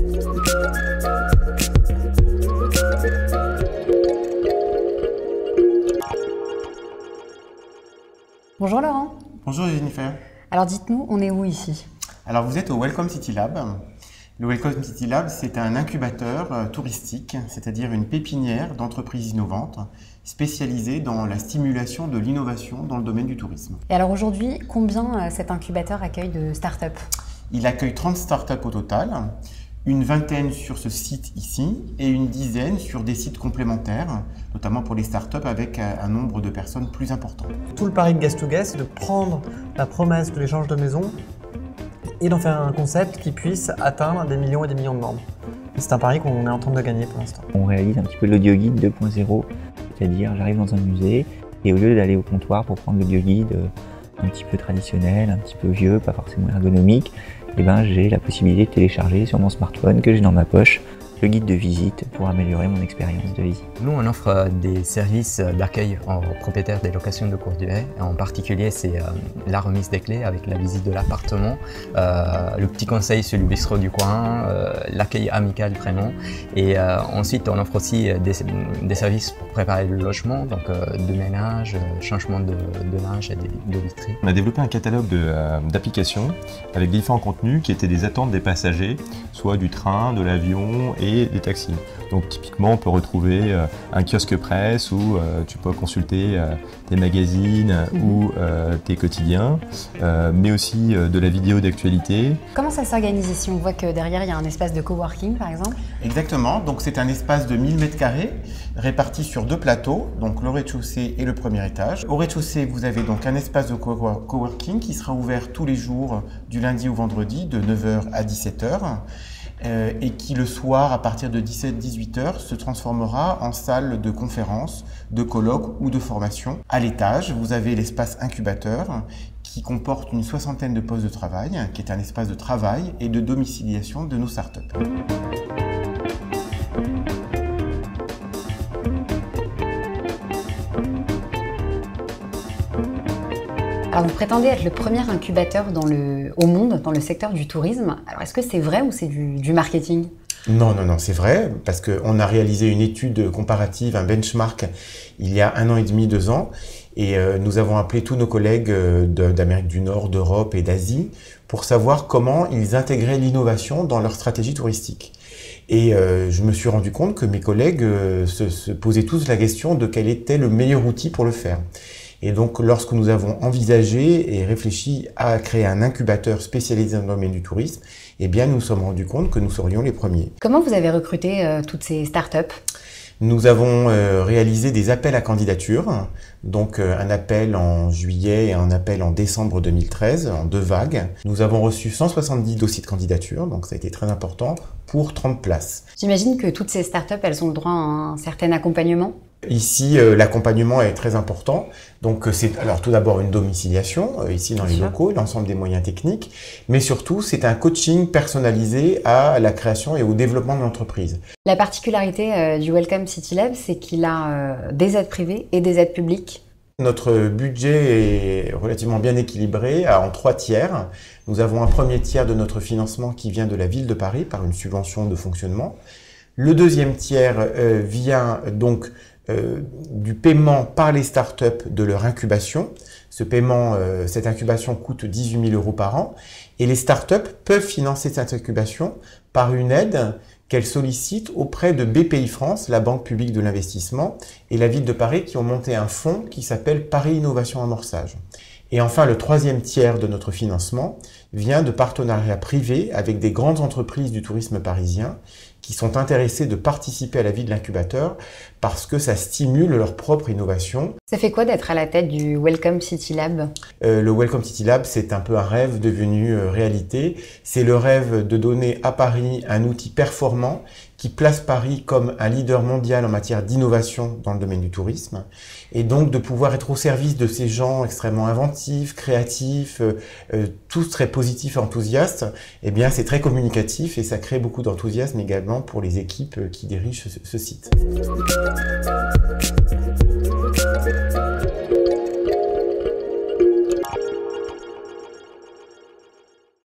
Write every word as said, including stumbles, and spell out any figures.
Bonjour Laurent. Bonjour Jennifer. Alors dites-nous, on est où ici? Alors vous êtes au Welcome City Lab. Le Welcome City Lab, c'est un incubateur euh, touristique, c'est-à-dire une pépinière d'entreprises innovantes spécialisée dans la stimulation de l'innovation dans le domaine du tourisme. Et alors aujourd'hui, combien euh, cet incubateur accueille de startups? Il accueille trente startups au total, une vingtaine sur ce site ici et une dizaine sur des sites complémentaires, notamment pour les startups avec un nombre de personnes plus important. Tout le pari de Guest to Guest, c'est de prendre la promesse de l'échange de maison et d'en faire un concept qui puisse atteindre des millions et des millions de membres. C'est un pari qu'on est en train de gagner pour l'instant. On réalise un petit peu l'audio guide deux point zéro, c'est-à-dire j'arrive dans un musée et au lieu d'aller au comptoir pour prendre l'audio guide un petit peu traditionnel, un petit peu vieux, pas forcément ergonomique, eh ben, j'ai la possibilité de télécharger sur mon smartphone que j'ai dans ma poche le guide de visite pour améliorer mon expérience de visite. Nous, on offre des services d'accueil aux propriétaires des locations de courte durée. En particulier, c'est la remise des clés avec la visite de l'appartement, euh, le petit conseil sur le bistrot du coin, euh, l'accueil amical vraiment. Et euh, ensuite, on offre aussi des, des services pour préparer le logement, donc euh, de ménage, changement de, de linge et de, de literie. On a développé un catalogue d'applications avec différents contenus qui étaient des attentes des passagers, soit du train, de l'avion et et des taxis. Donc typiquement on peut retrouver euh, un kiosque presse où euh, tu peux consulter euh, tes magazines mmh. ou euh, tes quotidiens, euh, mais aussi euh, de la vidéo d'actualité. Comment ça s'organise ici? On voit que derrière il y a un espace de coworking par exemple. Exactement, donc c'est un espace de mille mètres carrés réparti sur deux plateaux, donc le rez-de-chaussée et le premier étage. Au rez-de-chaussée vous avez donc un espace de coworking qui sera ouvert tous les jours du lundi au vendredi de neuf heures à dix-sept heures. Euh, et qui le soir à partir de dix-sept à dix-huit heures se transformera en salle de conférence, de colloques ou de formation. À l'étage, vous avez l'espace incubateur qui comporte une soixantaine de postes de travail, qui est un espace de travail et de domiciliation de nos startups. Alors vous prétendez être le premier incubateur dans le, au monde dans le secteur du tourisme. Alors est-ce que c'est vrai ou c'est du, du marketing? Non, non, non, c'est vrai, parce qu'on a réalisé une étude comparative, un benchmark, il y a un an et demi, deux ans, et euh, nous avons appelé tous nos collègues euh, d'Amérique du Nord, d'Europe et d'Asie pour savoir comment ils intégraient l'innovation dans leur stratégie touristique. Et euh, je me suis rendu compte que mes collègues euh, se, se posaient tous la question de quel était le meilleur outil pour le faire. Et donc, lorsque nous avons envisagé et réfléchi à créer un incubateur spécialisé dans le domaine du tourisme, eh bien, nous nous sommes rendus compte que nous serions les premiers. Comment vous avez recruté euh, toutes ces startups? Nous avons euh, réalisé des appels à candidature, donc euh, un appel en juillet et un appel en décembre deux mille treize, en deux vagues. Nous avons reçu cent soixante-dix dossiers de candidature, donc ça a été très important, pour trente places. J'imagine que toutes ces startups, elles ont le droit à un certain accompagnement? Ici, euh, l'accompagnement est très important. Donc, c'est alors tout d'abord une domiciliation, euh, ici dans les locaux, l'ensemble des moyens techniques, mais surtout, c'est un coaching personnalisé à la création et au développement de l'entreprise. La particularité euh, du Welcome City Lab, c'est qu'il a euh, des aides privées et des aides publiques. Notre budget est relativement bien équilibré en trois tiers. Nous avons un premier tiers de notre financement qui vient de la ville de Paris par une subvention de fonctionnement. Le deuxième tiers euh, vient donc Euh, du paiement par les startups de leur incubation. Ce paiement, euh, cette incubation coûte dix-huit mille euros par an et les startups peuvent financer cette incubation par une aide qu'elles sollicitent auprès de B P I France, la Banque publique de l'investissement, et la ville de Paris qui ont monté un fonds qui s'appelle Paris Innovation Amorçage. Et enfin, le troisième tiers de notre financement vient de partenariats privés avec des grandes entreprises du tourisme parisien qui sont intéressées de participer à la vie de l'incubateur parce que ça stimule leur propre innovation. Ça fait quoi d'être à la tête du Welcome City Lab? euh, Le Welcome City Lab, c'est un peu un rêve devenu euh, réalité. C'est le rêve de donner à Paris un outil performant qui place Paris comme un leader mondial en matière d'innovation dans le domaine du tourisme, et donc de pouvoir être au service de ces gens extrêmement inventifs, créatifs, euh, euh, tous très positifs et enthousiastes. Eh bien, c'est très communicatif et ça crée beaucoup d'enthousiasme également pour les équipes qui dirigent ce, ce site.